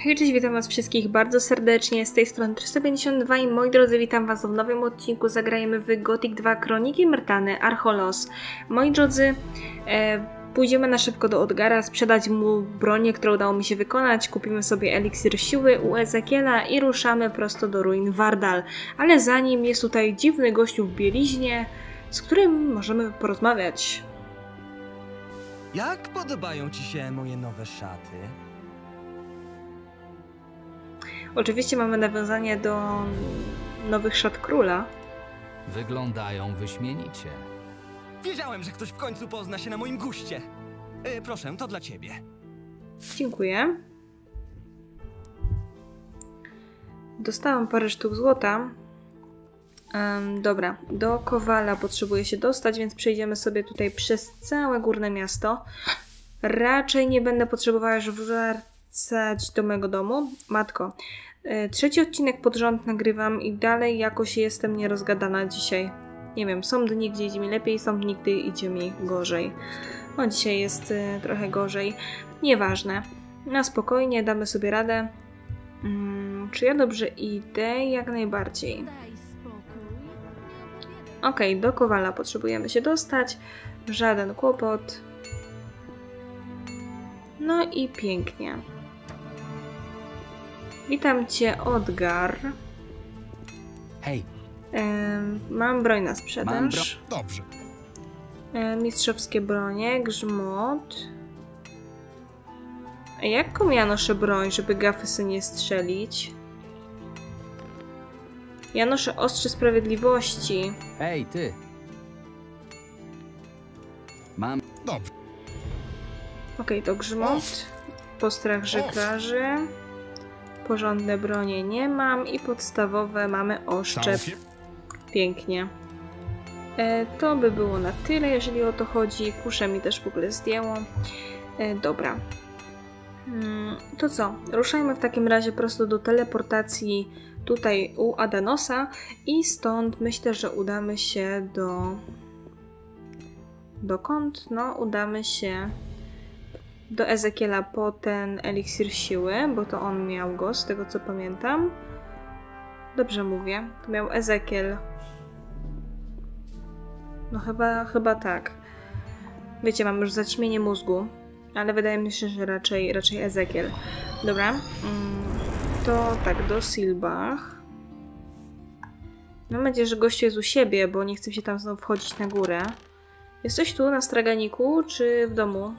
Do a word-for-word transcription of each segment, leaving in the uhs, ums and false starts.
Hej, cześć, witam was wszystkich bardzo serdecznie, z tej strony trzysta pięćdziesiąt dwa i moi drodzy, witam was w nowym odcinku. Zagrajemy w Gothic dwa Kroniki Myrtany Archolos. Moi drodzy, e, pójdziemy na szybko do Odgara, sprzedać mu bronię, którą udało mi się wykonać, kupimy sobie eliksir siły u Ezekiela i ruszamy prosto do ruin Vardal. Ale zanim jest tutaj dziwny gościu w bieliźnie, z którym możemy porozmawiać. Jak podobają ci się moje nowe szaty? Oczywiście mamy nawiązanie do nowych szat króla. Wyglądają wyśmienicie. Wiedziałem, że ktoś w końcu pozna się na moim guście. E, proszę, to dla ciebie. Dziękuję. Dostałam parę sztuk złota. Um, dobra, do Kowala potrzebuję się dostać, więc przejdziemy sobie tutaj przez całe górne miasto. Raczej nie będę potrzebowała już wracać do mojego domu. Matko, yy, trzeci odcinek pod rząd nagrywam i dalej jakoś jestem nierozgadana dzisiaj. Nie wiem, są dni, gdzie idzie mi lepiej, są dni, gdy idzie mi gorzej. No dzisiaj jest yy, trochę gorzej. Nieważne. Na spokojnie, damy sobie radę. Hmm, czy ja dobrze idę? Jak najbardziej. Okej, okay, do Kowala potrzebujemy się dostać. Żaden kłopot. No i pięknie. Witam cię, Odgar. Hej. Ehm, mam broń na sprzedaż. Mam bro... Dobrze. Ehm, mistrzowskie bronie, grzmot. A jaką ja noszę broń, żeby gafy sobie nie strzelić? Ja noszę ostrze sprawiedliwości. Hej, ty. Mam... Dobrze. Okej, okay, to grzmot. Postrach żeglarzy. Porządne bronie nie mam. I podstawowe mamy oszczep. Pięknie. E, to by było na tyle, jeżeli o to chodzi. Kuszę mi też w ogóle zdjęło. E, dobra. Hmm, to co? Ruszajmy w takim razie prosto do teleportacji tutaj u Adanosa i stąd myślę, że udamy się do... Dokąd? No, udamy się do Ezekiela po ten eliksir siły, bo to on miał go, z tego co pamiętam. Dobrze mówię. To miał Ezekiel. No chyba, chyba tak. Wiecie, mam już zaćmienie mózgu, ale wydaje mi się, że raczej, raczej Ezekiel. Dobra. To tak, do Silbach. Mam nadzieję, że gościu jest u siebie, bo nie chcę się tam znowu wchodzić na górę. Jesteś tu na straganiku, czy w domu?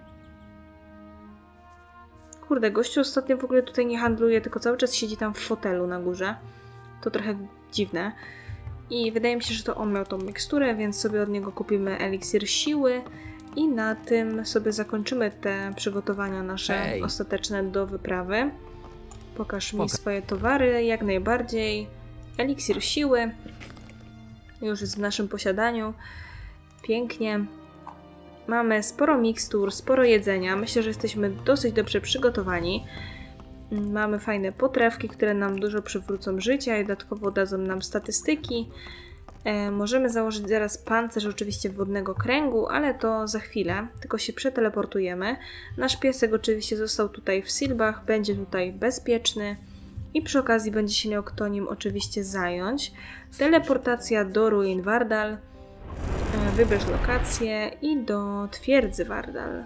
Kurde, gościu ostatnio w ogóle tutaj nie handluje, tylko cały czas siedzi tam w fotelu na górze. To trochę dziwne. I wydaje mi się, że to on miał tą miksturę, więc sobie od niego kupimy eliksir siły. I na tym sobie zakończymy te przygotowania nasze Hej. ostateczne do wyprawy. Pokaż mi Poka swoje towary, jak najbardziej. Eliksir siły. Już jest w naszym posiadaniu. Pięknie. Mamy sporo mikstur, sporo jedzenia. Myślę, że jesteśmy dosyć dobrze przygotowani. Mamy fajne potrawki, które nam dużo przywrócą życia i dodatkowo dadzą nam statystyki. E, możemy założyć zaraz pancerz oczywiście wodnego kręgu, ale to za chwilę, tylko się przeteleportujemy. Nasz piesek oczywiście został tutaj w Silbach, będzie tutaj bezpieczny i przy okazji będzie się miał kto nim oczywiście zająć. Teleportacja do ruin Vardal. E, wybierz lokację i do twierdzy Vardal.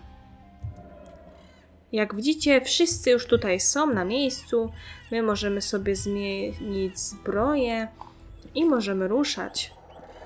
Jak widzicie, wszyscy już tutaj są na miejscu. My możemy sobie zmienić zbroję i możemy ruszać.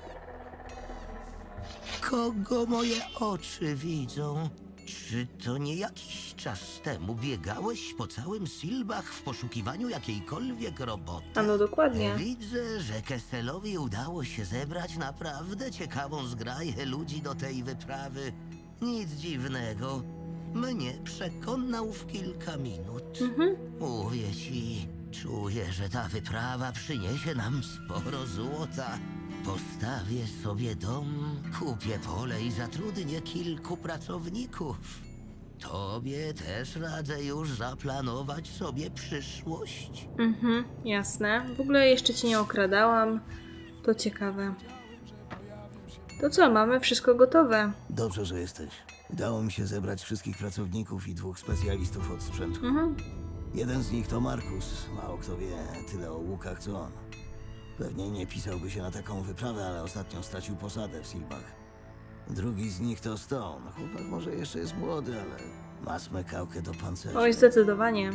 Kogo moje oczy widzą? Czy to nie jakiś czas temu biegałeś po całym Silbach w poszukiwaniu jakiejkolwiek roboty? A no dokładnie. Widzę, że Kesselowi udało się zebrać naprawdę ciekawą zgraję ludzi do tej wyprawy. Nic dziwnego. Mnie przekonał w kilka minut. Mhm. Mówię ci, czuję, że ta wyprawa przyniesie nam sporo złota. Postawię sobie dom, kupię pole i zatrudnię kilku pracowników. Tobie też radzę już zaplanować sobie przyszłość. Mhm, jasne. W ogóle jeszcze cię nie okradałam. To ciekawe. To co, mamy wszystko gotowe. Dobrze, że jesteś. Udało mi się zebrać wszystkich pracowników i dwóch specjalistów od sprzętu. Mhm. Jeden z nich to Markus. Mało kto wie tyle o łukach, co on. Pewnie nie pisałby się na taką wyprawę, ale ostatnio stracił posadę w Silbach. Drugi z nich to Stone. Chłopak może jeszcze jest młody, ale ma smykałkę do pancerza. Oj, zdecydowanie.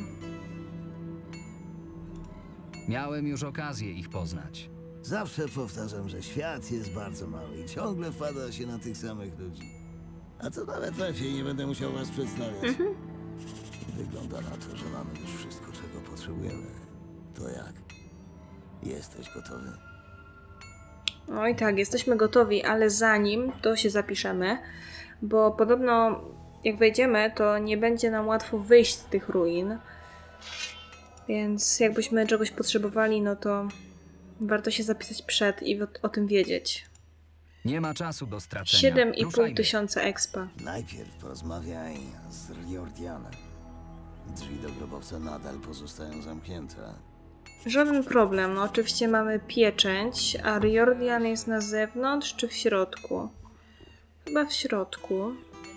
Miałem już okazję ich poznać. Zawsze powtarzam, że świat jest bardzo mały i ciągle wpada się na tych samych ludzi. A to nawet lepiej, nie będę musiał was przedstawiać. Mhm. Wygląda na to, że mamy już wszystko, czego potrzebujemy. To jak? Jesteś gotowy? Oj tak, jesteśmy gotowi, ale zanim to się zapiszemy, bo podobno jak wejdziemy, to nie będzie nam łatwo wyjść z tych ruin. Więc jakbyśmy czegoś potrzebowali, no to warto się zapisać przed i o, o tym wiedzieć. Nie ma czasu do stracenia. siedem i pół Ruszajmy. tysiąca expa. Najpierw porozmawiaj z Riordianem. Drzwi do grobowca nadal pozostają zamknięte. Żaden problem. No, oczywiście mamy pieczęć, a Riordan jest na zewnątrz czy w środku? Chyba w środku.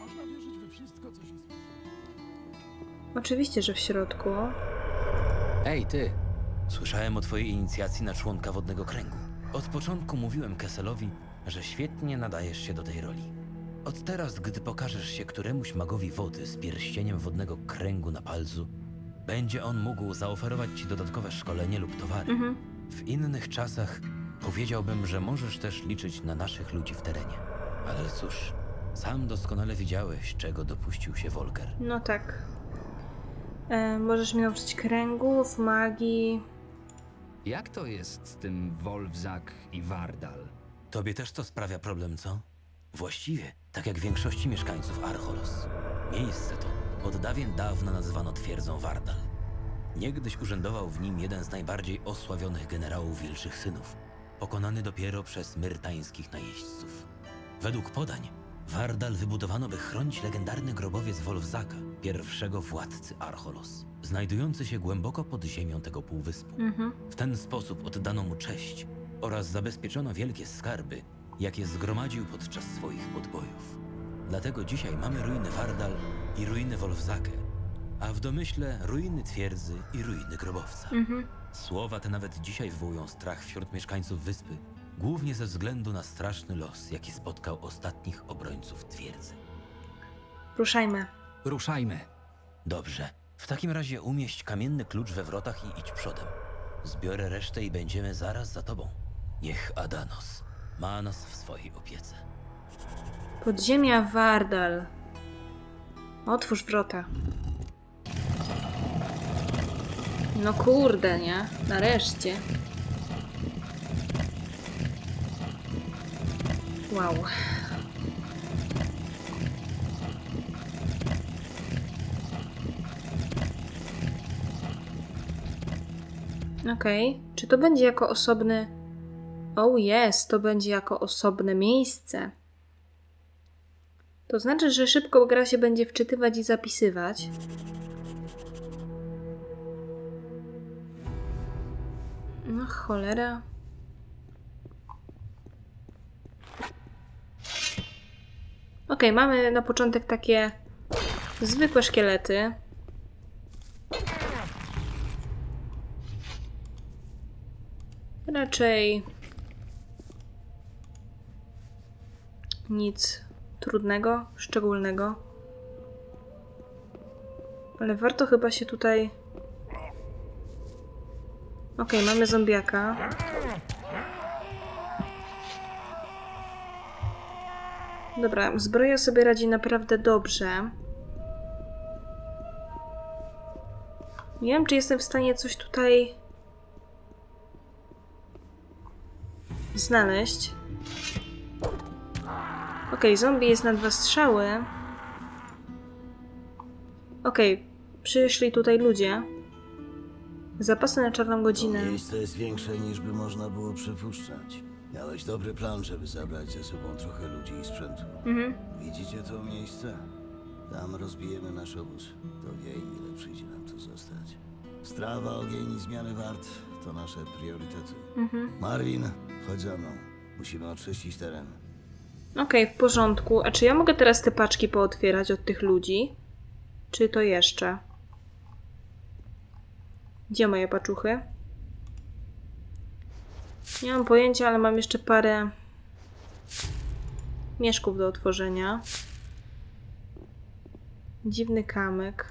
Oczywiście, że w środku. Hej, ty! Słyszałem o twojej inicjacji na członka Wodnego Kręgu. Od początku mówiłem Kesselowi, że świetnie nadajesz się do tej roli. Od teraz, gdy pokażesz się któremuś magowi wody z pierścieniem Wodnego Kręgu na palcu, będzie on mógł zaoferować ci dodatkowe szkolenie lub towary. Mhm. W innych czasach powiedziałbym, że możesz też liczyć na naszych ludzi w terenie. Ale cóż, sam doskonale widziałeś, czego dopuścił się Volker. No tak. E, możesz mi nauczyć kręgów, magii. Jak to jest z tym Wolfzak i Vardal? Tobie też to sprawia problem, co? Właściwie, tak jak większości mieszkańców Archolos. Miejsce to od dawien dawna nazywano twierdzą Vardal. Niegdyś urzędował w nim jeden z najbardziej osławionych generałów Wilczych Synów, pokonany dopiero przez myrtańskich najeźdźców. Według podań, Vardal wybudowano, by chronić legendarny grobowiec Wolfzaka, pierwszego władcy Archolos, znajdujący się głęboko pod ziemią tego półwyspu. Mhm. W ten sposób oddano mu cześć oraz zabezpieczono wielkie skarby, jakie zgromadził podczas swoich podbojów. Dlatego dzisiaj mamy ruiny Vardal i ruiny Wolfzake, a w domyśle ruiny twierdzy i ruiny grobowca. Mhm. Słowa te nawet dzisiaj wywołują strach wśród mieszkańców wyspy, głównie ze względu na straszny los, jaki spotkał ostatnich obrońców twierdzy. Ruszajmy. Ruszajmy. Dobrze. W takim razie umieść kamienny klucz we wrotach i idź przodem. Zbiorę resztę i będziemy zaraz za tobą. Niech Adanos ma nas w swojej opiece. Podziemia Vardal. Otwórz wrota. No kurde, nie? Nareszcie. Wow. Okej. Okay. Czy to będzie jako osobny... Oh jest, to będzie jako osobne miejsce. To znaczy, że szybko gra się będzie wczytywać i zapisywać. No cholera. Ok, mamy na początek takie zwykłe szkielety. Raczej nic trudnego, szczególnego. Ale warto chyba się tutaj... Ok, mamy zombiaka. Dobra, zbroja sobie radzi naprawdę dobrze. Nie wiem, czy jestem w stanie coś tutaj znaleźć. Ok, zombie jest na dwa strzały. Ok, przyszli tutaj ludzie. Zapasy na czarną godzinę. To miejsce jest większe, niż by można było przypuszczać. Miałeś dobry plan, żeby zabrać ze sobą trochę ludzi i sprzętu. Mhm. Widzicie to miejsce? Tam rozbijemy nasz obóz. To wie, ile przyjdzie nam tu zostać. Strawa, ogień i zmiany wart to nasze priorytety. Mhm. Marvin, chodź za mną. Musimy oczyścić teren. Okej, okay, w porządku. A czy ja mogę teraz te paczki pootwierać od tych ludzi? Czy to jeszcze? Gdzie moje paczuchy? Nie mam pojęcia, ale mam jeszcze parę mieszków do otworzenia. Dziwny kamyk.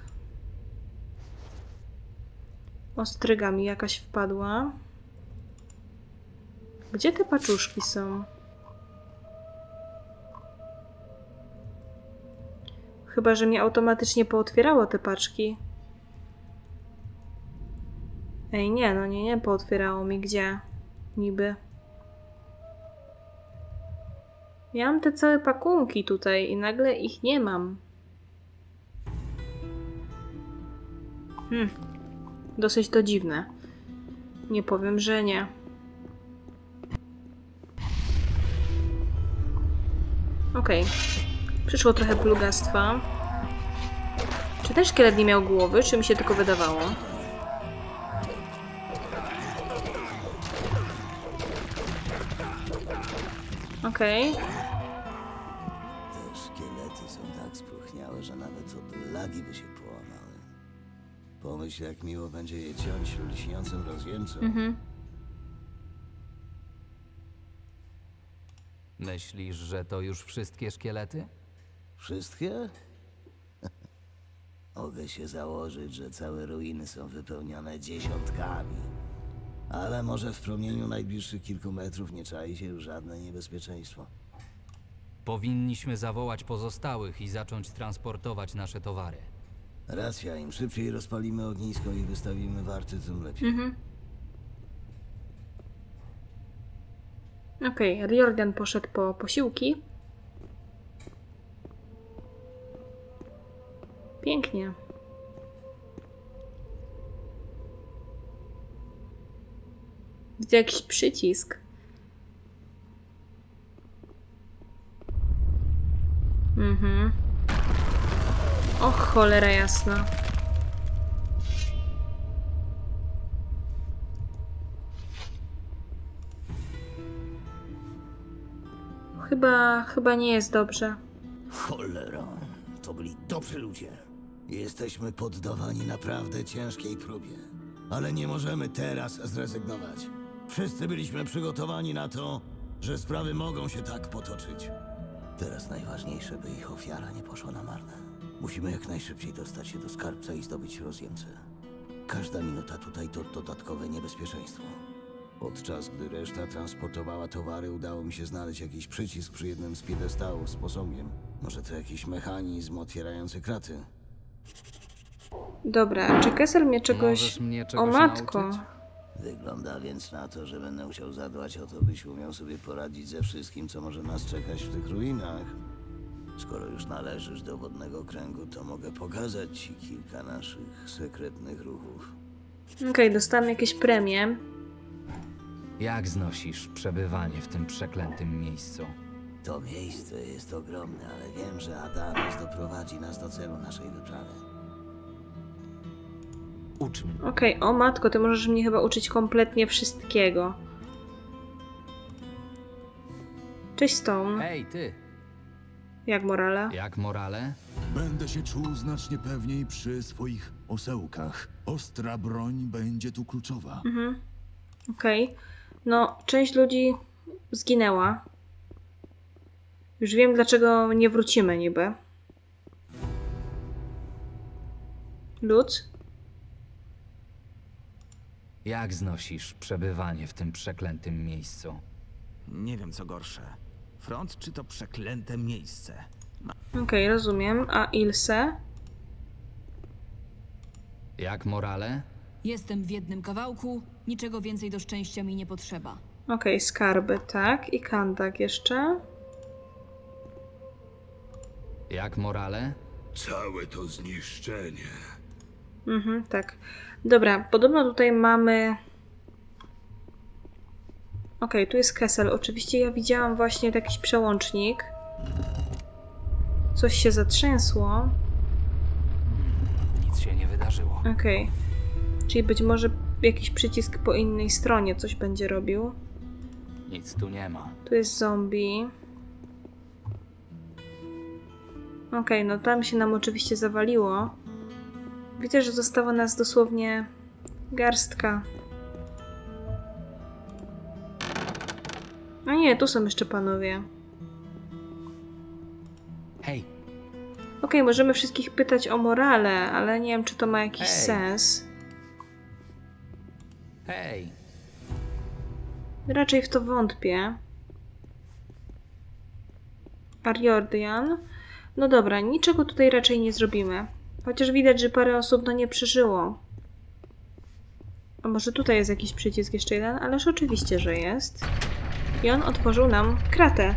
Ostryga mi jakaś wpadła. Gdzie te paczuszki są? Chyba że mnie automatycznie pootwierało te paczki. Ej, nie, no nie, nie pootwierało mi. Gdzie? Niby. Miałam te całe pakunki tutaj i nagle ich nie mam. Hmm. Dosyć to dziwne. Nie powiem, że nie. Okej. Okay. Przyszło trochę plugastwa. Czy ten szkielet nie miał głowy, czy mi się tylko wydawało? Okej. Okay. Te szkielety są tak spróchniałe, że nawet od lagi by się połamały. Pomyśl, jak miło będzie je ciąć lśniącym rozjemcą. Mhm. Myślisz, że to już wszystkie szkielety? Wszystkie? Mogę się założyć, że całe ruiny są wypełnione dziesiątkami. Ale może w promieniu najbliższych kilku metrów nie czai się już żadne niebezpieczeństwo. Powinniśmy zawołać pozostałych i zacząć transportować nasze towary. Racja, im szybciej rozpalimy ognisko i wystawimy warty, tym lepiej. Mhm. Okej, okay, Riordan poszedł po posiłki. Pięknie. Widzę jakiś przycisk. Mhm. O cholera jasna. Chyba, chyba nie jest dobrze. Cholera, to byli dobrzy ludzie. Jesteśmy poddawani naprawdę ciężkiej próbie. Ale nie możemy teraz zrezygnować. Wszyscy byliśmy przygotowani na to, że sprawy mogą się tak potoczyć. Teraz najważniejsze, by ich ofiara nie poszła na marne. Musimy jak najszybciej dostać się do skarbca i zdobyć rozjemcę. Każda minuta tutaj to dodatkowe niebezpieczeństwo. Podczas gdy reszta transportowała towary, udało mi się znaleźć jakiś przycisk przy jednym z piedestałów z posągiem. Może to jakiś mechanizm otwierający kraty. Dobra, czy Kessel mnie czegoś... Możesz mnie O czegoś matko! nauczyć? Wygląda więc na to, że będę musiał zadbać o to, byś umiał sobie poradzić ze wszystkim, co może nas czekać w tych ruinach. Skoro już należysz do wodnego kręgu, to mogę pokazać ci kilka naszych sekretnych ruchów. Okej, okay, dostałem jakieś premie. Jak znosisz przebywanie w tym przeklętym miejscu? To miejsce jest ogromne, ale wiem, że Adanos doprowadzi nas do celu naszej wyprawy. Ucz mnie. Okej, okay, o matko, ty możesz mnie chyba uczyć kompletnie wszystkiego. Cześć Stone. Hej, ty! Jak morale? Jak morale? Będę się czuł znacznie pewniej przy swoich osełkach. Ostra broń będzie tu kluczowa. Mhm. Okej. Okay. No, część ludzi zginęła. Już wiem, dlaczego nie wrócimy niby. Lud? Jak znosisz przebywanie w tym przeklętym miejscu? Nie wiem, co gorsze. Front czy to przeklęte miejsce? Okej, okay, rozumiem. A Ilse? Jak morale? Jestem w jednym kawałku, niczego więcej do szczęścia mi nie potrzeba. Okej, okay, skarby, tak. I Kandak jeszcze. Jak morale? Całe to zniszczenie. Mhm, tak. Dobra, podobno tutaj mamy... Okej, okay, tu jest Kessel. Oczywiście ja widziałam właśnie jakiś przełącznik. Coś się zatrzęsło. Nic się nie wydarzyło. Okej. Okay. Czyli być może jakiś przycisk po innej stronie coś będzie robił. Nic tu nie ma. Tu jest zombie. Okej, okay, no tam się nam oczywiście zawaliło. Widzę, że zostało nas dosłownie Garstka. A nie, tu są jeszcze panowie. Hej, Okej, możemy wszystkich pytać o morale, ale nie wiem, czy to ma jakiś Hej. sens. hej. Raczej w to wątpię. Ariordian. No dobra, niczego tutaj raczej nie zrobimy. Chociaż widać, że parę osób no nie przeżyło. A może tutaj jest jakiś przycisk jeszcze jeden? Ależ oczywiście, że jest. I on otworzył nam kratę.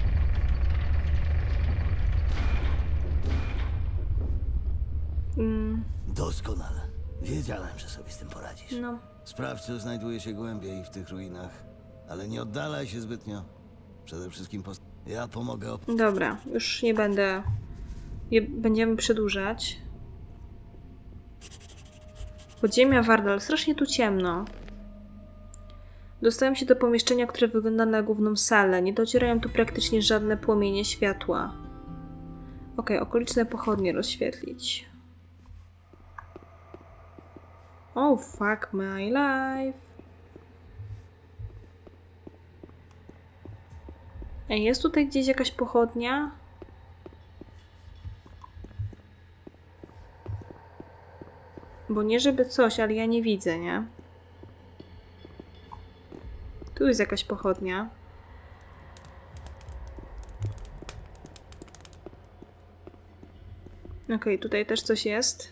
Mm, Doskonale. Wiedziałem, że sobie z tym poradzisz. no, Sprawdź, co znajduje się głębiej w tych ruinach. Ale nie oddalaj się zbytnio. Przede wszystkim post... Ja pomogę op... dobra, już nie będę... Nie będziemy przedłużać. Podziemia Wardal, strasznie tu ciemno. Dostałem się do pomieszczenia, które wygląda na główną salę. Nie docierają tu praktycznie żadne płomienie światła. Ok, okoliczne pochodnie rozświetlić. Oh fuck my life. Ej, jest tutaj gdzieś jakaś pochodnia? Bo nie żeby coś, ale ja nie widzę, nie? Tu jest jakaś pochodnia. Okej, okay, tutaj też coś jest.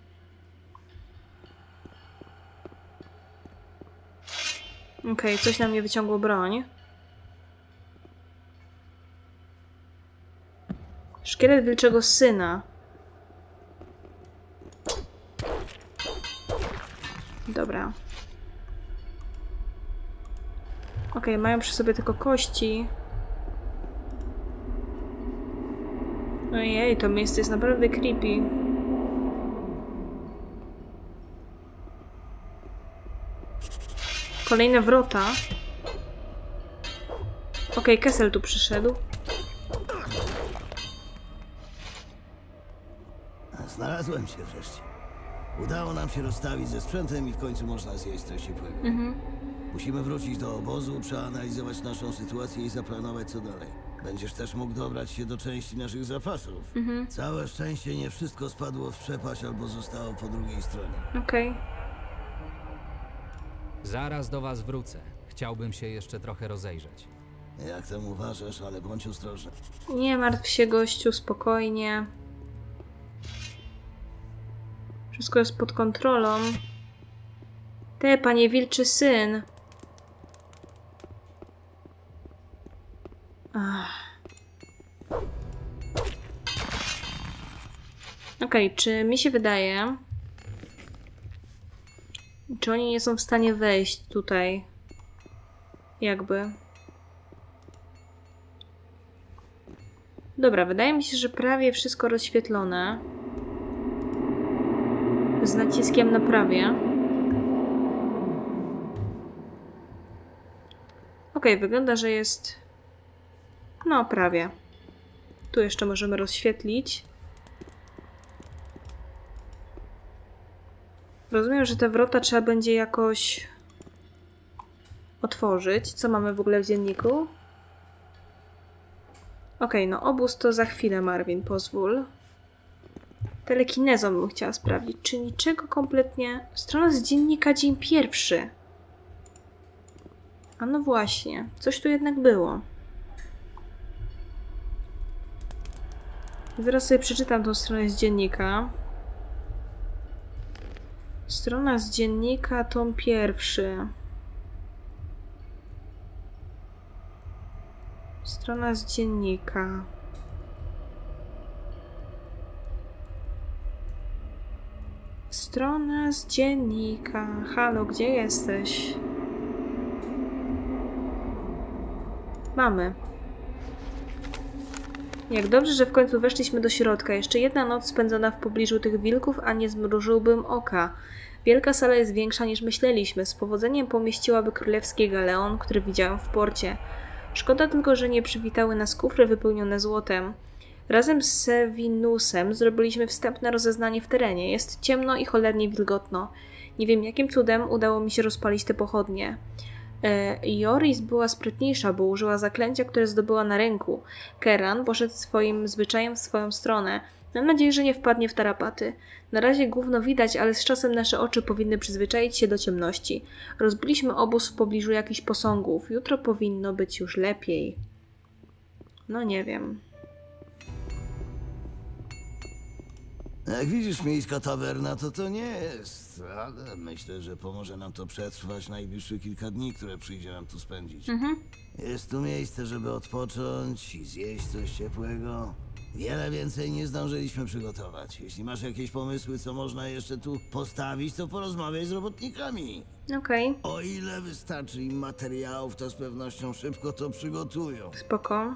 Okej, okay, coś na mnie wyciągło broń. Szkielet wilczego syna. Dobra. Okej, okay, mają przy sobie tylko kości. Ojej, to miejsce jest naprawdę creepy. Kolejne wrota. Okej, okay, Kessel tu przyszedł. Znalazłem cię wreszcie. Udało nam się rozstawić ze sprzętem i w końcu można zjeść coś ciepłego. Mhm. Musimy wrócić do obozu, przeanalizować naszą sytuację i zaplanować co dalej. Będziesz też mógł dobrać się do części naszych zapasów. Mhm. Całe szczęście nie wszystko spadło w przepaść albo zostało po drugiej stronie. Okej. Okay. Zaraz do was wrócę. Chciałbym się jeszcze trochę rozejrzeć. Jak tam uważasz, ale bądź ostrożny. Nie martw się, gościu, spokojnie. Wszystko jest pod kontrolą. Te, panie wilczy syn. Ach. Okej, okay, czy mi się wydaje... Czy oni nie są w stanie wejść tutaj? Jakby. Dobra, wydaje mi się, że prawie wszystko rozświetlone. Z naciskiem na prawie. Ok, wygląda, że jest... No, prawie. Tu jeszcze możemy rozświetlić. Rozumiem, że te wrota trzeba będzie jakoś otworzyć. Co mamy w ogóle w dzienniku? Ok, no obóz to za chwilę, Marvin, pozwól. Telekinezą bym chciała sprawdzić, czy niczego kompletnie... Strona z dziennika, dzień pierwszy. A no właśnie, coś tu jednak było. Zaraz sobie przeczytam tą stronę z dziennika. Strona z dziennika, tom pierwszy. Strona z dziennika. Strona z dziennika. Halo, gdzie jesteś? Mamy. Jak dobrze, że w końcu weszliśmy do środka. Jeszcze jedna noc spędzona w pobliżu tych wilków, a nie zmrużyłbym oka. Wielka sala jest większa niż myśleliśmy. Z powodzeniem pomieściłaby królewski galeon, który widziałem w porcie. Szkoda tylko, że nie przywitały nas kufry wypełnione złotem. Razem z Sevinusem zrobiliśmy wstępne rozeznanie w terenie. Jest ciemno i cholernie wilgotno. Nie wiem, jakim cudem udało mi się rozpalić te pochodnie. E, Joris była sprytniejsza, bo użyła zaklęcia, które zdobyła na ręku. Keran poszedł swoim zwyczajem w swoją stronę. Mam nadzieję, że nie wpadnie w tarapaty. Na razie gówno widać, ale z czasem nasze oczy powinny przyzwyczaić się do ciemności. Rozbiliśmy obóz w pobliżu jakichś posągów. Jutro powinno być już lepiej. No nie wiem. Jak widzisz, miejska tawerna to to nie jest, ale myślę, że pomoże nam to przetrwać najbliższe kilka dni, które przyjdzie nam tu spędzić. Mhm. Jest tu miejsce, żeby odpocząć i zjeść coś ciepłego. Wiele więcej nie zdążyliśmy przygotować. Jeśli masz jakieś pomysły, co można jeszcze tu postawić, to porozmawiaj z robotnikami. Okej. Okay. O ile wystarczy im materiałów, to z pewnością szybko to przygotują. Spoko.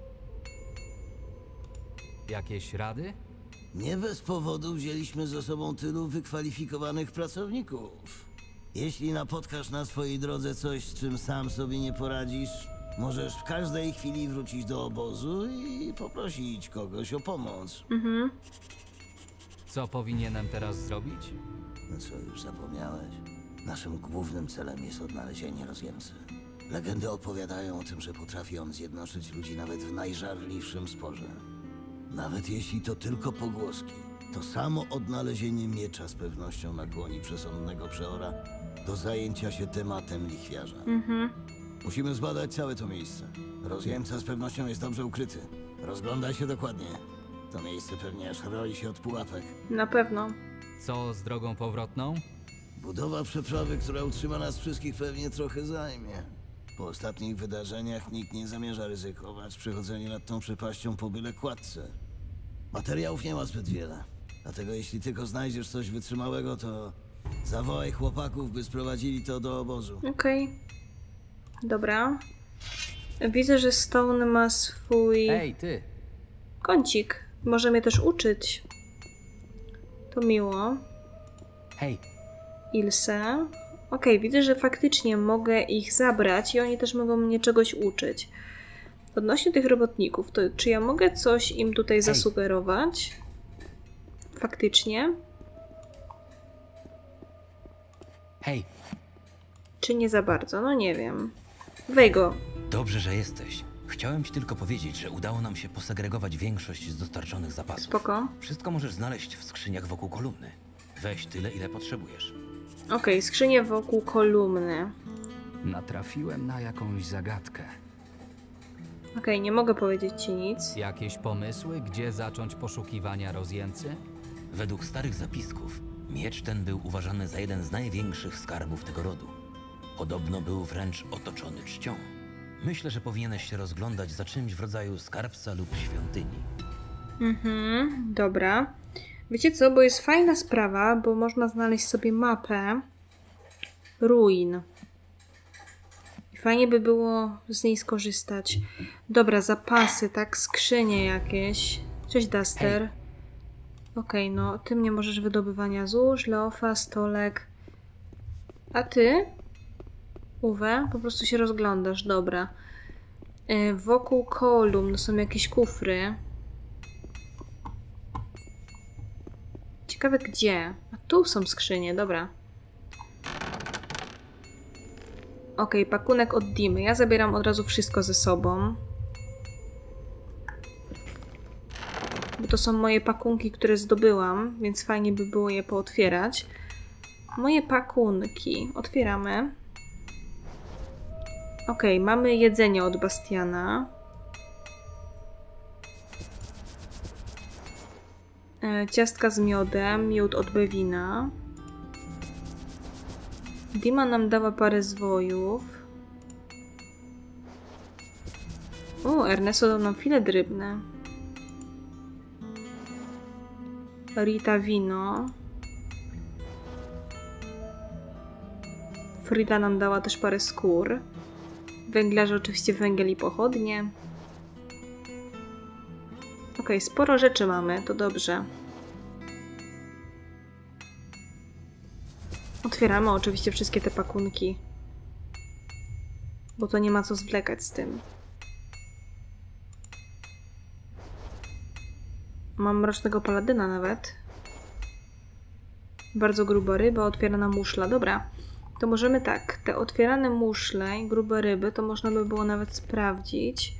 Jakieś rady? Nie bez powodu wzięliśmy ze sobą tylu wykwalifikowanych pracowników. Jeśli napotkasz na swojej drodze coś, z czym sam sobie nie poradzisz, możesz w każdej chwili wrócić do obozu i poprosić kogoś o pomoc. Mhm. Co powinienem teraz zrobić? No co, już zapomniałeś? Naszym głównym celem jest odnalezienie rozjemcy. Legendy opowiadają o tym, że potrafi on zjednoczyć ludzi nawet w najżarliwszym sporze. Nawet jeśli to tylko pogłoski, to samo odnalezienie miecza z pewnością nakłoni przesądnego przeora do zajęcia się tematem lichwiarza. Mhm. Musimy zbadać całe to miejsce. Rozjemca z pewnością jest dobrze ukryty. Rozglądaj się dokładnie. To miejsce pewnie aż roi się od pułapek. Na pewno. Co z drogą powrotną? Budowa przeprawy, która utrzyma nas wszystkich, pewnie trochę zajmie. Po ostatnich wydarzeniach nikt nie zamierza ryzykować przechodzenia nad tą przepaścią po byle kładce. Materiałów nie ma zbyt wiele. Dlatego jeśli tylko znajdziesz coś wytrzymałego, to zawołaj chłopaków, by sprowadzili to do obozu. Okej. Okay. Dobra. Widzę, że Stone ma swój Ej, ty! kącik. Może mnie też uczyć. To miło. Hej! Ilse. Okej, okay, widzę, że faktycznie mogę ich zabrać i oni też mogą mnie czegoś uczyć. Odnośnie tych robotników, to czy ja mogę coś im tutaj Hej. zasugerować? Faktycznie? Hej! Czy nie za bardzo? No nie wiem. Wejgo. Dobrze, że jesteś. Chciałem ci tylko powiedzieć, że udało nam się posegregować większość z dostarczonych zapasów. Spoko. Wszystko możesz znaleźć w skrzyniach wokół kolumny. Weź tyle, ile potrzebujesz. Okej, okay, skrzynie wokół kolumny. Natrafiłem na jakąś zagadkę. Okej, okay, nie mogę powiedzieć ci nic. Jakieś pomysły, gdzie zacząć poszukiwania rozjemcy? Według starych zapisków, miecz ten był uważany za jeden z największych skarbów tego rodu. Podobno był wręcz otoczony czcią. Myślę, że powinieneś się rozglądać za czymś w rodzaju skarbca lub świątyni. Mhm, dobra. Wiecie co, bo jest fajna sprawa, bo można znaleźć sobie mapę ruin. I fajnie by było z niej skorzystać. Dobra, zapasy, tak, skrzynie jakieś. Cześć, Duster. Hej. Okej, okay, no, ty mnie możesz wydobywania złóż, leofa, stolek. A ty? Uwe, po prostu się rozglądasz, dobra. Yy, wokół kolumn są jakieś kufry. Ciekawe gdzie. A tu są skrzynie, dobra. Okej, okay, pakunek od Dimy. Ja zabieram od razu wszystko ze sobą. Bo to są moje pakunki, które zdobyłam, więc fajnie by było je pootwierać. Moje pakunki. Otwieramy. Okej, okay, mamy jedzenie od Bastiana. E, ciastka z miodem, miód od Bewina. Dima nam dała parę zwojów. O, Ernesto dał nam filet rybne. Rita wino. Frida nam dała też parę skór. Węglarze oczywiście węgiel i pochodnie. Ok, sporo rzeczy mamy, to dobrze. Otwieramy oczywiście wszystkie te pakunki. Bo to nie ma co zwlekać z tym. Mam mrocznego paladyna nawet. Bardzo gruba ryba, otwierana muszla. Dobra, to możemy tak. Te otwierane muszle i grube ryby to można by było nawet sprawdzić.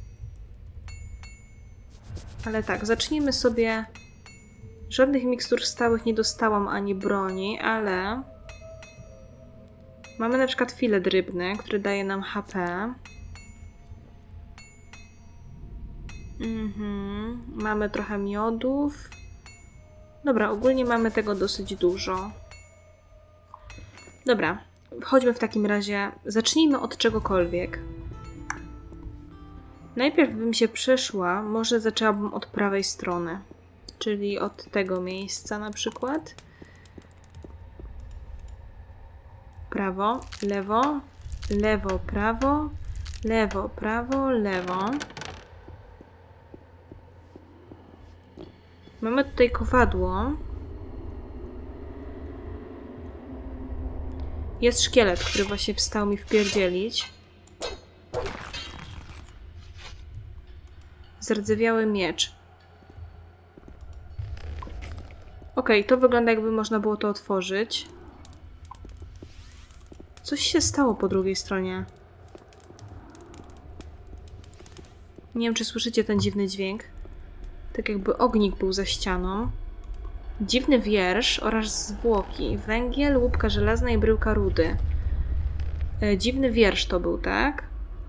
Ale tak, zacznijmy sobie... Żadnych mikstur stałych nie dostałam ani broni, ale... Mamy na przykład filet rybny, który daje nam H P. Mhm. Mamy trochę miodów. Dobra, ogólnie mamy tego dosyć dużo. Dobra, chodźmy w takim razie. Zacznijmy od czegokolwiek. Najpierw bym się przeszła, może zaczęłabym od prawej strony. Czyli od tego miejsca na przykład. Prawo, lewo, lewo, prawo, lewo, prawo, lewo. Mamy tutaj kowadło. Jest szkielet, który właśnie wstał mi wpierdzielić. Zardzewiały miecz. Okej, okay, to wygląda, jakby można było to otworzyć. Coś się stało po drugiej stronie. Nie wiem, czy słyszycie ten dziwny dźwięk. Tak jakby ognik był za ścianą. Dziwny wiersz oraz zwłoki. Węgiel, łupka żelazna i bryłka rudy. E, dziwny wiersz to był, tak?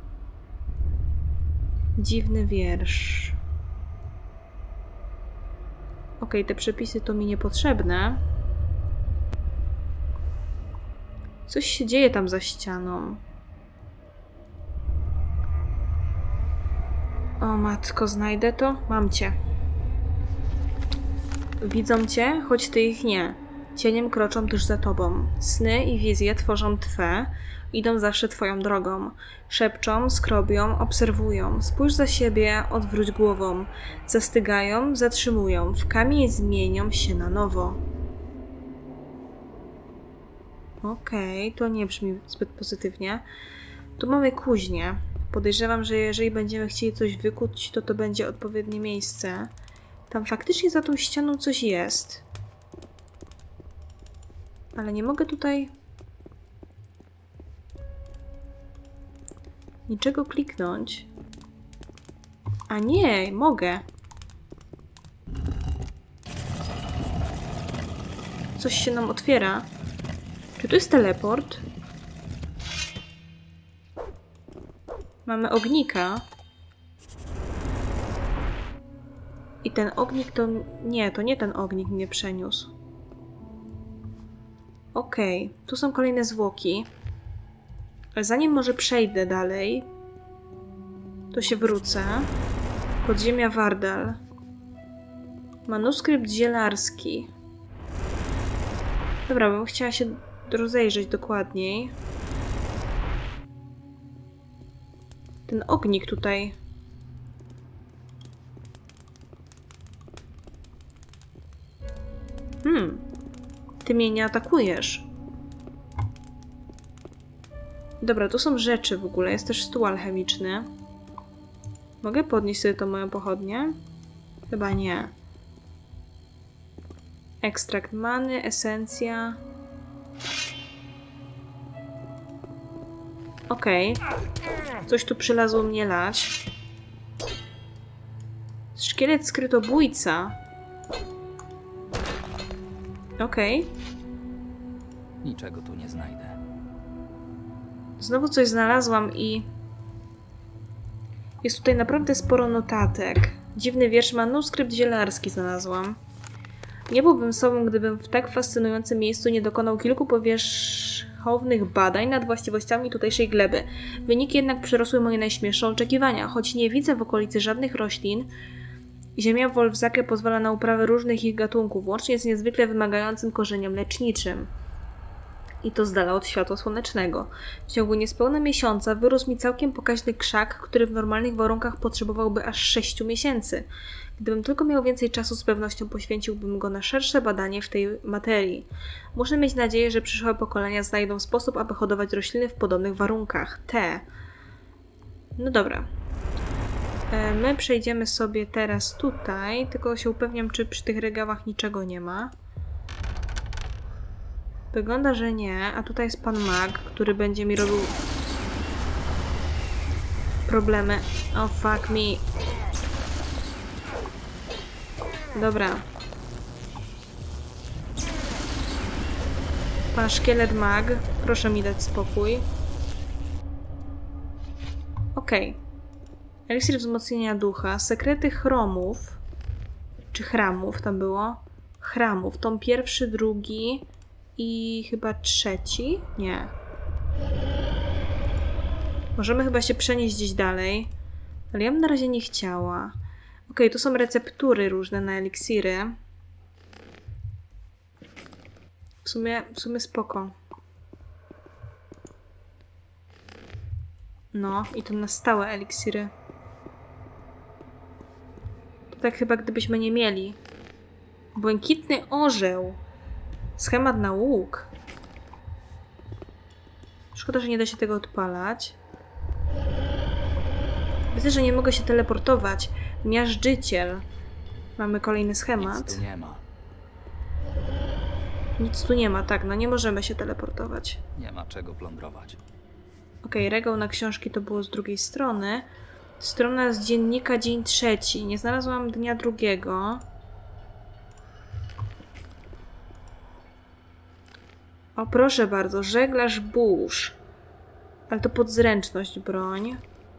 Dziwny wiersz. Okej, okay, te przepisy to mi niepotrzebne. Coś się dzieje tam za ścianą. O matko, znajdę to? Mam cię. Widzą cię, choć ty ich nie. Cieniem kroczą tuż za tobą. Sny i wizje tworzą twe, idą zawsze twoją drogą. Szepczą, skrobią, obserwują. Spójrz za siebie, odwróć głową. Zastygają, zatrzymują. W kamień zmienią się na nowo. Okej, okay, to nie brzmi zbyt pozytywnie. Tu mamy kuźnię. Podejrzewam, że jeżeli będziemy chcieli coś wykuć, to to będzie odpowiednie miejsce. Tam faktycznie za tą ścianą coś jest. Ale nie mogę tutaj niczego kliknąć. A nie, mogę. Coś się nam otwiera. Czy to jest teleport? Mamy ognika. I ten ognik to... Nie, to nie ten ognik mnie przeniósł. Okej, okay. Tu są kolejne zwłoki. Ale zanim może przejdę dalej, to się wrócę. Podziemia Wardal. Manuskrypt zielarski. Dobra, bym chciała się rozejrzeć dokładniej. Ten ognik tutaj. Hmm. Ty mnie nie atakujesz. Dobra, tu są rzeczy w ogóle. Jest też stół alchemiczny. Mogę podnieść sobie tą moją pochodnię? Chyba nie. Ekstrakt many, esencja. Okej. Okay. Coś tu przylazło mnie lać. Szkielet skrytobójca. Okej. Okay. Niczego tu nie znajdę. Znowu coś znalazłam i... Jest tutaj naprawdę sporo notatek. Dziwny wiersz, manuskrypt zielarski znalazłam. Nie byłbym sobą, gdybym w tak fascynującym miejscu nie dokonał kilku powierzchownych badań nad właściwościami tutejszej gleby. Wyniki jednak przerosły moje najśmielsze oczekiwania. Choć nie widzę w okolicy żadnych roślin, ziemia w Wolfsake pozwala na uprawę różnych ich gatunków, łącznie z niezwykle wymagającym korzeniem leczniczym. I to z dala od światła słonecznego. W ciągu niespełna miesiąca wyrósł mi całkiem pokaźny krzak, który w normalnych warunkach potrzebowałby aż sześciu miesięcy. Gdybym tylko miał więcej czasu, z pewnością poświęciłbym go na szersze badanie w tej materii. Muszę mieć nadzieję, że przyszłe pokolenia znajdą sposób, aby hodować rośliny w podobnych warunkach. Te. No dobra. My przejdziemy sobie teraz tutaj, tylko się upewniam, czy przy tych regałach niczego nie ma. Wygląda, że nie. A tutaj jest pan mag, który będzie mi robił problemy. Oh, fuck me. Dobra. Pan szkielet mag, proszę mi dać spokój. Okej. Okay. Eliksir wzmocnienia ducha. Sekrety chromów. Czy chramów tam było? Chramów. Tom pierwszy, drugi i chyba trzeci? Nie. Możemy chyba się przenieść gdzieś dalej. Ale ja bym na razie nie chciała. Okej, okay, tu są receptury różne na eliksiry. W sumie, w sumie spoko. No, i to na stałe eliksiry. To tak chyba gdybyśmy nie mieli. Błękitny orzeł. Schemat na łuk. Szkoda, że nie da się tego odpalać. Widzę, że nie mogę się teleportować. Miażdżyciel. Mamy kolejny schemat. Nic tu nie ma. Nic tu nie ma, tak, no nie możemy się teleportować. Nie ma czego plądrować. Okej, okay, regał na książki to było z drugiej strony. Strona z dziennika, dzień trzeci. Nie znalazłam dnia drugiego. O, proszę bardzo, żeglarz burz. Ale to podzręczność broń.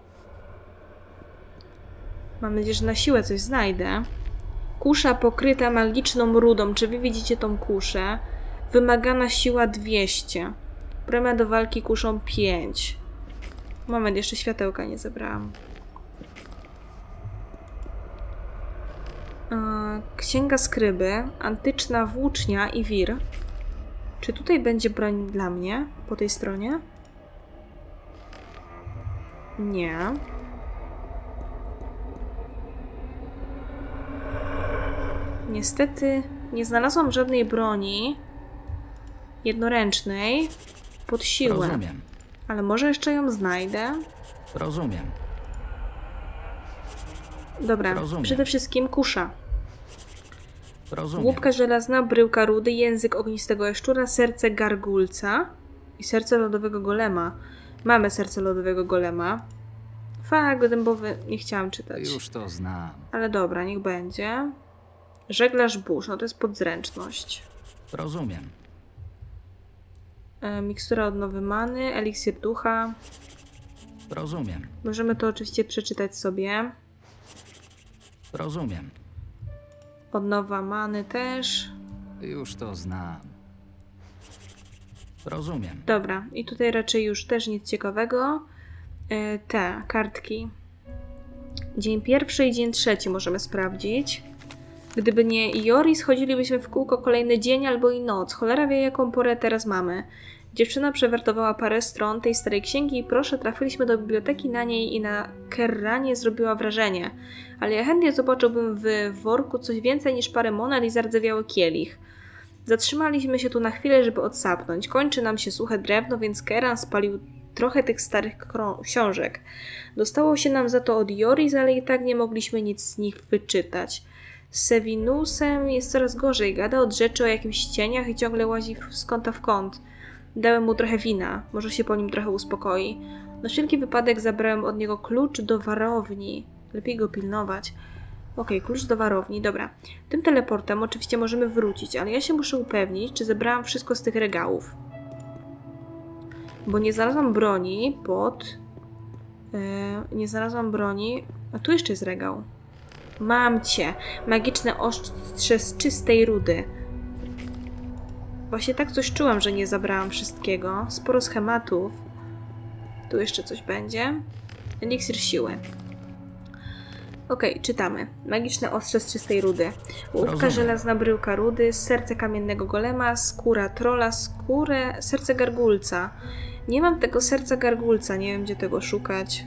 Mam nadzieję, że na siłę coś znajdę. Kusza pokryta magiczną rudą. Czy wy widzicie tą kuszę? Wymagana siła dwieście. Premia do walki kuszą pięć. Moment, jeszcze światełka nie zebrałam. Księga skryby. Antyczna włócznia i wir. Czy tutaj będzie broń dla mnie? Po tej stronie? Nie. Niestety nie znalazłam żadnej broni jednoręcznej pod siłę. Rozumiem. Ale może jeszcze ją znajdę? Rozumiem. Dobra, Rozumiem. przede wszystkim kusza. Rozumiem. Łupka żelazna, bryłka rudy, język ognistego jaszczura, serce gargulca i serce lodowego golema. Mamy serce lodowego golema. Fak dębowy nie chciałam czytać. Już to znam. Ale dobra, niech będzie. Żeglarz burz, no to jest podzręczność. Rozumiem. E, mikstura odnowy many, eliksir ducha. Rozumiem. Możemy to oczywiście przeczytać sobie. Rozumiem. Odnowa many też. Już to znam. Rozumiem. Dobra, i tutaj raczej już też nic ciekawego. E, te kartki. Dzień pierwszy i dzień trzeci możemy sprawdzić. Gdyby nie Iori, schodzilibyśmy w kółko kolejny dzień albo i noc. Cholera wie, jaką porę teraz mamy. Dziewczyna przewertowała parę stron tej starej księgi i proszę, trafiliśmy do biblioteki na niej i na Kerranie zrobiła wrażenie. Ale ja chętnie zobaczyłbym w worku coś więcej niż parę monet i zardzewiały kielich. Zatrzymaliśmy się tu na chwilę, żeby odsapnąć. Kończy nam się suche drewno, więc Kerran spalił trochę tych starych książek. Dostało się nam za to od Ioris, ale i tak nie mogliśmy nic z nich wyczytać. Z Sevinusem jest coraz gorzej. Gada od rzeczy o jakimś cieniach i ciągle łazi z kąta w kąt. Dałem mu trochę wina. Może się po nim trochę uspokoi. Na wszelki wypadek zabrałem od niego klucz do warowni. Lepiej go pilnować. Okej, okay, klucz do warowni. Dobra. Tym teleportem oczywiście możemy wrócić, ale ja się muszę upewnić, czy zebrałam wszystko z tych regałów. Bo nie znalazłam broni pod... Yy, nie znalazłam broni... A tu jeszcze jest regał. Mam cię. Magiczne ostrze z czystej rudy. Właśnie tak coś czułam, że nie zabrałam wszystkiego. Sporo schematów. Tu jeszcze coś będzie. Eliksir siły. Okej, okay, czytamy. Magiczne ostrze z czystej rudy. Łupka żelazna, bryłka rudy, serce kamiennego golema, skóra trola, skórę, serce gargulca. Nie mam tego serca gargulca, nie wiem gdzie tego szukać.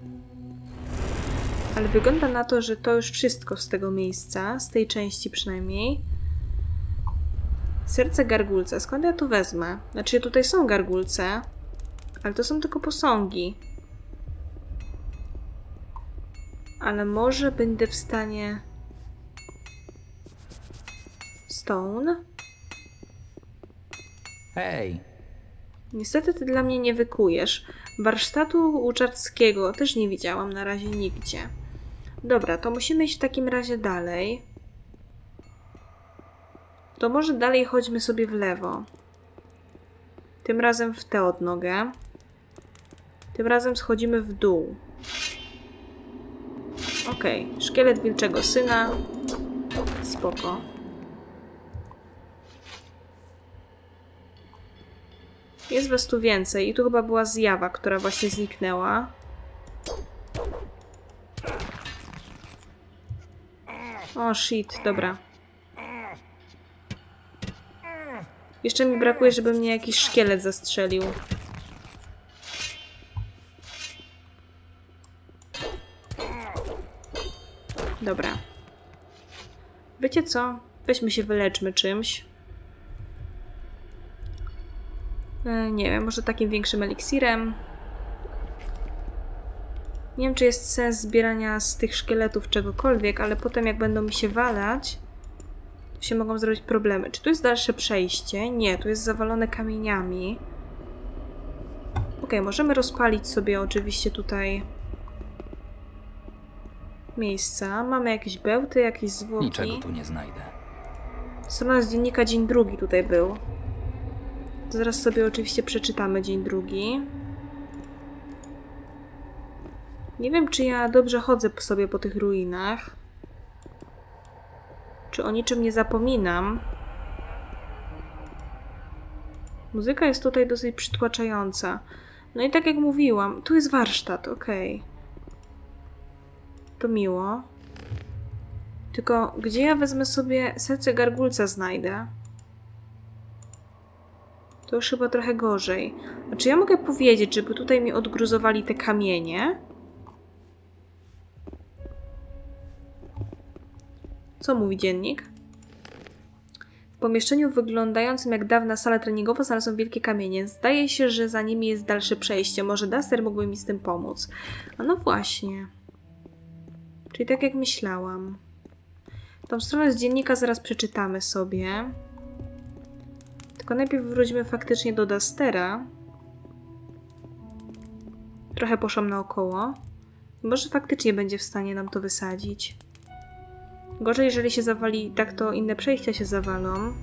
Ale wygląda na to, że to już wszystko z tego miejsca, z tej części przynajmniej. Serce gargulca. Skąd ja tu wezmę? Znaczy tutaj są gargulce, ale to są tylko posągi. Ale może będę w stanie... Stone? Hej! Niestety ty dla mnie nie wykujesz. Warsztatu łuczarskiego też nie widziałam na razie nigdzie. Dobra, to musimy iść w takim razie dalej. To może dalej chodźmy sobie w lewo. Tym razem w tę odnogę. Tym razem schodzimy w dół. Okej, okay. Szkielet wilczego syna. Spoko. Jest was tu więcej i tu chyba była zjawa, która właśnie zniknęła. O shit, dobra. Jeszcze mi brakuje, żeby mnie jakiś szkielet zastrzelił. Dobra. Wiecie co? Weźmy się wyleczmy czymś. E, nie wiem, może takim większym eliksirem. Nie wiem, czy jest sens zbierania z tych szkieletów czegokolwiek, ale potem jak będą mi się walać, to się mogą zrobić problemy. Czy tu jest dalsze przejście? Nie, tu jest zawalone kamieniami. Ok, możemy rozpalić sobie oczywiście tutaj miejsca. Mamy jakieś bełty, jakieś zwłoki. Niczego tu nie znajdę. Strona z dziennika dzień drugi tutaj był. To zaraz sobie oczywiście przeczytamy dzień drugi. Nie wiem, czy ja dobrze chodzę sobie po tych ruinach. Czy o niczym nie zapominam. Muzyka jest tutaj dosyć przytłaczająca. No i tak jak mówiłam, tu jest warsztat, okej. Okay. To miło. Tylko gdzie ja wezmę sobie serce gargulca znajdę? To już chyba trochę gorzej. A czy ja mogę powiedzieć, żeby tutaj mi odgruzowali te kamienie? Co mówi dziennik? W pomieszczeniu wyglądającym jak dawna sala treningowa znalazłem wielkie kamienie. Zdaje się, że za nimi jest dalsze przejście. Może Duster mógłby mi z tym pomóc. A no właśnie. Czyli tak jak myślałam. Tą stronę z dziennika zaraz przeczytamy sobie. Tylko najpierw wróćmy faktycznie do Dustera. Trochę poszłam naokoło. Może faktycznie będzie w stanie nam to wysadzić. Gorzej, jeżeli się zawali tak, to inne przejścia się zawalą.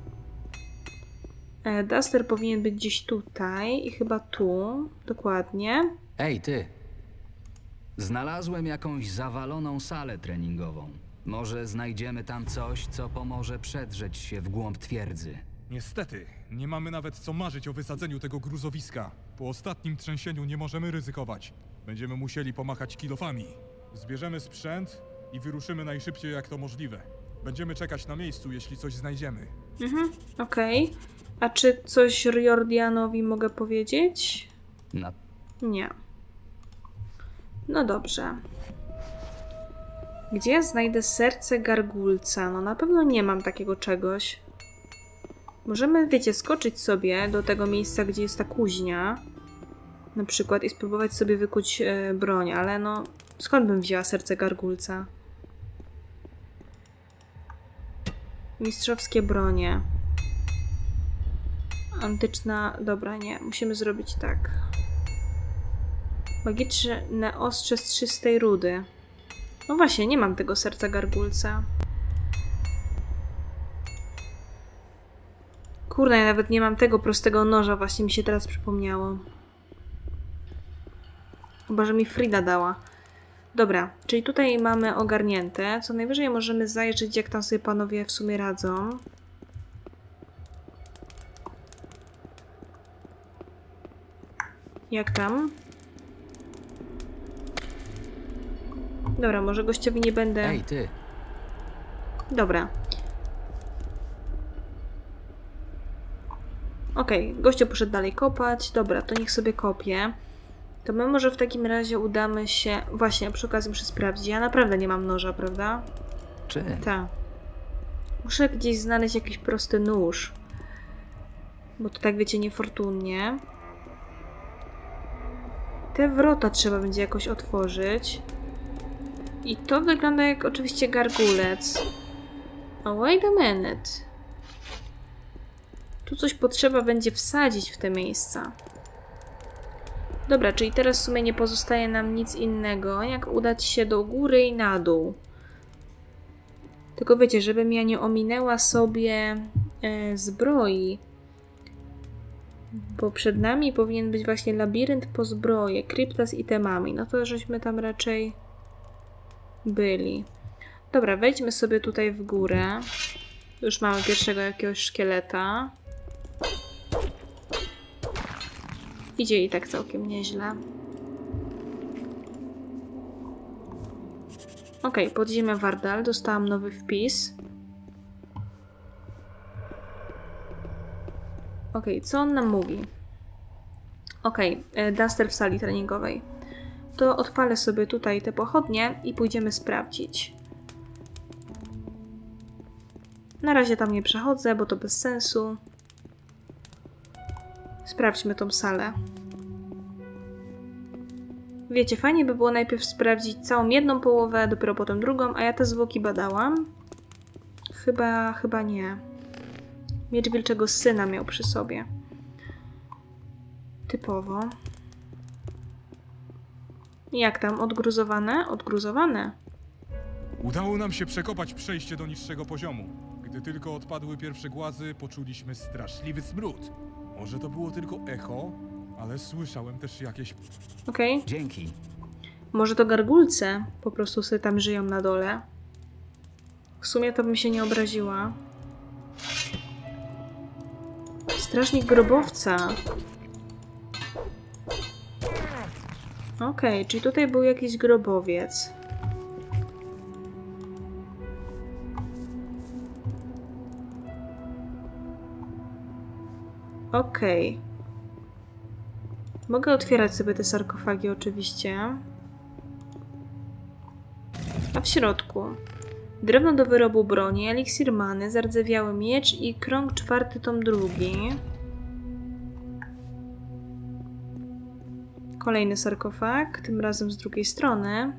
E, Duster powinien być gdzieś tutaj i chyba tu. Dokładnie. Ej, ty! Znalazłem jakąś zawaloną salę treningową. Może znajdziemy tam coś, co pomoże przedrzeć się w głąb twierdzy. Niestety, nie mamy nawet co marzyć o wysadzeniu tego gruzowiska. Po ostatnim trzęsieniu nie możemy ryzykować. Będziemy musieli pomachać kilofami. Zbierzemy sprzęt i wyruszymy najszybciej jak to możliwe. Będziemy czekać na miejscu, jeśli coś znajdziemy. Mhm, okej. Okay. A czy coś Riordianowi mogę powiedzieć? Na... Nie. No dobrze. Gdzie ja znajdę serce gargulca? No na pewno nie mam takiego czegoś. Możemy, wiecie, skoczyć sobie do tego miejsca, gdzie jest ta kuźnia. Na przykład i spróbować sobie wykuć e, broń, ale no... Skąd bym wzięła serce gargulca? Mistrzowskie bronie. Antyczna... Dobra, nie. Musimy zrobić tak. Magiczne ostrze z czystej rudy. No właśnie, nie mam tego serca gargulca. Kurde, ja nawet nie mam tego prostego noża. Właśnie mi się teraz przypomniało. Chyba, że mi Frida dała. Dobra, czyli tutaj mamy ogarnięte. Co najwyżej możemy zajrzeć, jak tam sobie panowie w sumie radzą. Jak tam? Dobra, może gościowi nie będę... Ej, ty! Dobra. Okej, okay, gościu poszedł dalej kopać. Dobra, to niech sobie kopie. To my może w takim razie udamy się... Właśnie, przy okazji muszę sprawdzić. Ja naprawdę nie mam noża, prawda? Czy? Tak. Muszę gdzieś znaleźć jakiś prosty nóż. Bo to tak, wiecie, niefortunnie. Te wrota trzeba będzie jakoś otworzyć. I to wygląda jak oczywiście gargulec. Oh, wait a minute. Tu coś potrzeba będzie wsadzić w te miejsca. Dobra, czyli teraz w sumie nie pozostaje nam nic innego, jak udać się do góry i na dół. Tylko wiecie, żebym ja nie ominęła sobie e, zbroi. Bo przed nami powinien być właśnie labirynt po zbroję, krypta z itemami. No to żeśmy tam raczej byli. Dobra, wejdźmy sobie tutaj w górę. Już mamy pierwszego jakiegoś szkieleta. Idzie i tak całkiem nieźle. Ok, podziemia Wardal. Dostałam nowy wpis. Ok, co on nam mówi? Ok, Duster w sali treningowej. To odpalę sobie tutaj te pochodnie i pójdziemy sprawdzić. Na razie tam nie przechodzę, bo to bez sensu. Sprawdźmy tą salę. Wiecie, fajnie by było najpierw sprawdzić całą jedną połowę, dopiero potem drugą, a ja te zwłoki badałam? Chyba, chyba nie. Miecz Wilczego Syna miał przy sobie. Typowo. Jak tam? Odgruzowane? Odgruzowane. Udało nam się przekopać przejście do niższego poziomu. Gdy tylko odpadły pierwsze głazy, poczuliśmy straszliwy smród. Może to było tylko echo, ale słyszałem też jakieś... Okej. Okay. Dzięki. Może to gargulce po prostu sobie tam żyją na dole. W sumie to bym się nie obraziła. Strażnik grobowca. Okej, okay, czyli tutaj był jakiś grobowiec. Okej. Okay. Mogę otwierać sobie te sarkofagi oczywiście. A w środku drewno do wyrobu broni, eliksir many, zardzewiały miecz i krąg czwarty tom drugi. Kolejny sarkofag, tym razem z drugiej strony.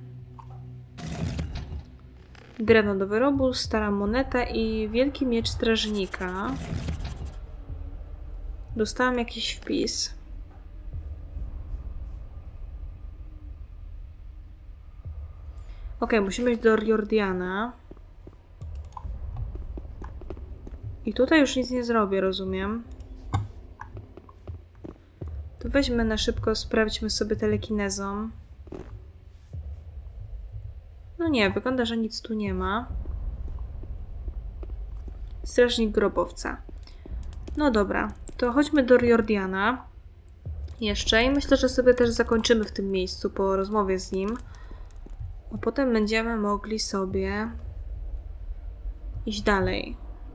Drewno do wyrobu, stara moneta i wielki miecz strażnika. Dostałam jakiś wpis. Ok, musimy iść do Riordiana. I tutaj już nic nie zrobię, rozumiem. To weźmy na szybko, sprawdźmy sobie telekinezą. No nie, wygląda, że nic tu nie ma. Strażnik grobowca. No dobra, to chodźmy do Riordiana. Jeszcze i myślę, że sobie też zakończymy w tym miejscu po rozmowie z nim. A potem będziemy mogli sobie iść dalej.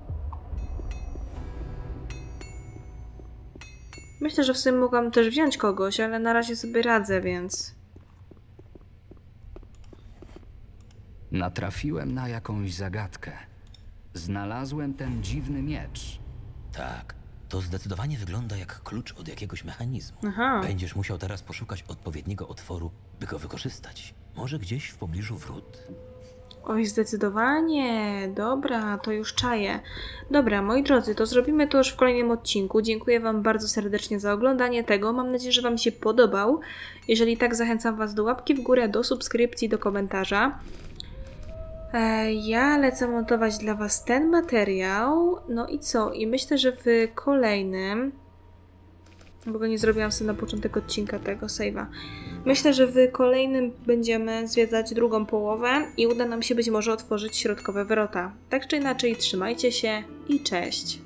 Myślę, że w sumie mogłam też wziąć kogoś, ale na razie sobie radzę, więc... Natrafiłem na jakąś zagadkę. Znalazłem ten dziwny miecz. Tak, to zdecydowanie wygląda jak klucz od jakiegoś mechanizmu. Aha. Będziesz musiał teraz poszukać odpowiedniego otworu, by go wykorzystać. Może gdzieś w pobliżu wrót. Oj, zdecydowanie. Dobra, to już czaję. Dobra, moi drodzy, to zrobimy to już w kolejnym odcinku. Dziękuję Wam bardzo serdecznie za oglądanie tego. Mam nadzieję, że Wam się podobał. Jeżeli tak, zachęcam Was do łapki w górę, do subskrypcji, do komentarza. E, ja lecę montować dla Was ten materiał. No i co? I myślę, że w kolejnym... Bo go nie zrobiłam sobie na początek odcinka tego save'a. Myślę, że w kolejnym będziemy zwiedzać drugą połowę i uda nam się być może otworzyć środkowe wrota. Tak czy inaczej, trzymajcie się i cześć!